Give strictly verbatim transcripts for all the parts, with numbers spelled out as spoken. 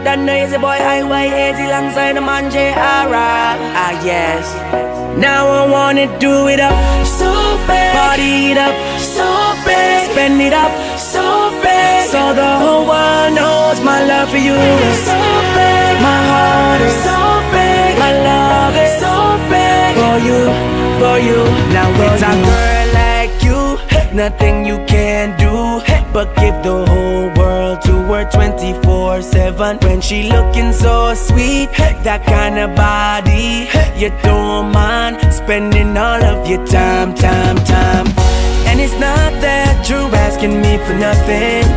than noisy boy I Y A Z alongside the man J R. Ah yes. Now I wanna do it up so big, party it up so big, spend it up so big, so the whole world knows my love for you is so big. My heart is so big, my love is so big for you, for you. Now with a girl like you, nothing you can do but give the whole world to her twenty-four seven. When she looking so sweet, that kind of body, you don't mind spending all of your time, time, time. And it's not that you're asking me for nothing,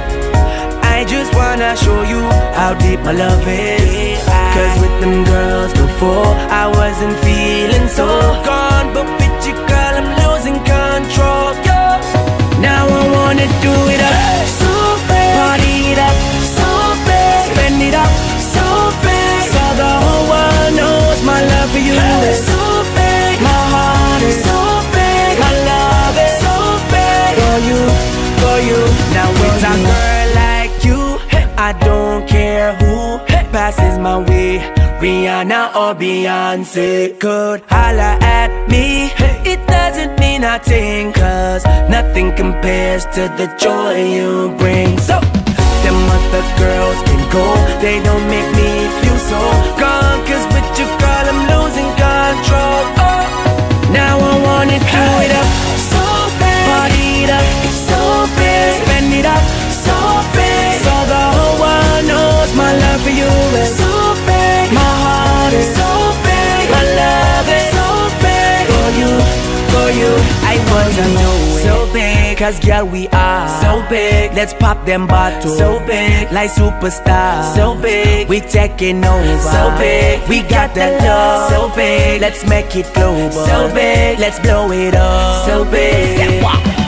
I just wanna show you how deep my love is. Cause with them girls before, I wasn't feeling so gone, but with you girl I'm losing control. Now I wanna do it up so big, party it up so big, spend it up so big, so the whole world knows my love for you is so big. My heart is so big, my love is so big for you, for you. Now with a girl like you, I don't care who passes my way, Rihanna or Beyonce could holla at me. It doesn't mean nothing, cause nothing compares to the joy you bring. So, them other girls can go, they don't make me feel so gone, cause with you girl I'm losing control. Oh, now I wanna do it up so big, party it up, it's so big, spend it up so big, so the whole world knows my love for you is so big. My heart is so big, my love is so big for you, for you. I want to know it so big, cause girl we are so big. Let's pop them bottles so big, like superstars so big. We taking over so big, we got that love so big. Let's make it global so big, let's blow it up so big.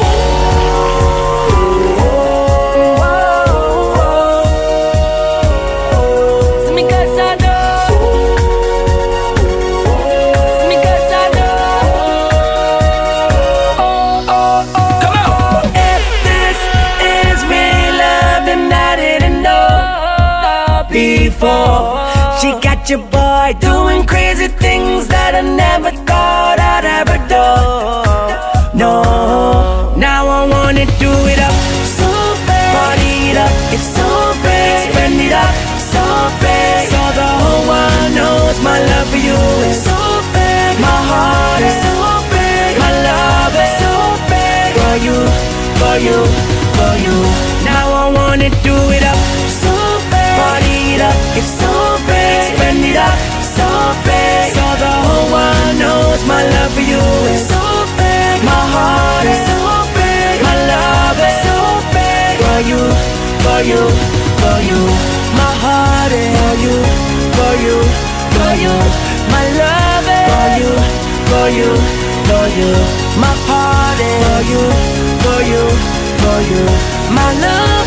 Before she got your boy doing crazy things that I never thought I'd ever do. No, now I wanna do it up so big, party it up, it's so big, spend it up so big, so the whole world knows my love for you is so big. My heart is so big, my love is so big for you, for you, for you. Now I wanna do it up so big, party it up, it's so big, spend it up so big, so the whole world knows my love for you is so big. My heart is so big, my love is so big for you, for you, for you. My heart is for you, for you, for you. My love is for you, for you, for you. My heart is for you, for you, for you. My love